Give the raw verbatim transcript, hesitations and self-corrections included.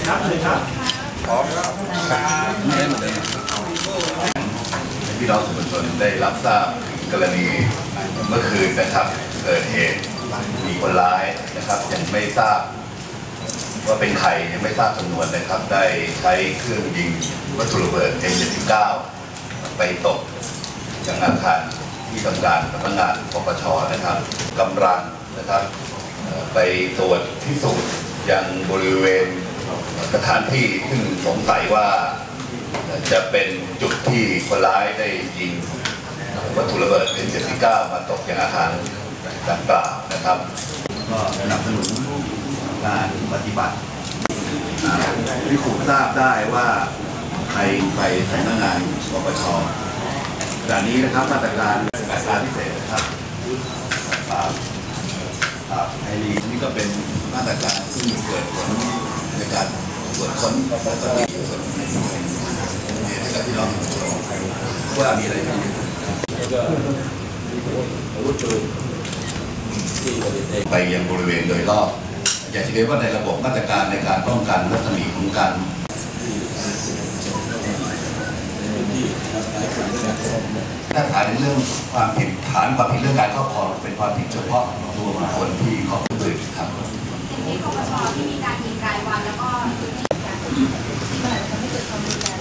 ครับเลยครับพร้อมแล้วไม่ได้เหมือนเดิมพี่น้องสื่อมวลชนได้รับทราบกรณีเมื่อคืนนะครับเกิดเหตุมีคนร้ายนะครับยังไม่ทราบว่าเป็นใครยังไม่ทราบจำนวนนะครับได้ใช้เครื่องยิงวัตถุระเบิด เอ็ม เจ็ดสิบเก้า ไปตกยังอาคารที่ทำการสำนักงานปปชนะครับกำลังนะครับไปตรวจพิสูจน์ยังบริเวณสถานที่ซึ่งสงสัยว่าจะเป็นจุดที่คนร้ายได้ยิงวัตถุระเบิด เอ็ม เจ็ดสิบเก้า มาตกยังอาคารดังกล่าวนะครับก็สนับสนุนการปฏิบัติพิสูจน์ทราบได้ว่าใครไปสำนักงานปปชจากนี้นะครับมาตรการการพิเศษนะครับไอรีนี่ก็เป็นมาตรการที่เกิดผลในการตรวจค้นและก็ที่สุดในการที่เราว่ามีอะไรบ้างไปยังบริเวณโดยรอบอยากจะเรียนว่าในระบบมาตรการในการป้องกันรัศมีของการถ้าฐานในเรื่องความผิดฐานความผิดเรื่องการครอบครองเป็นความผิดเฉพาะตัวบุคคลที่ครอบครองด้วยครับอย่างนี้ปปชที่มีการยิงรายวันแล้วก็ที่มันทำให้เกิดความรุนแรง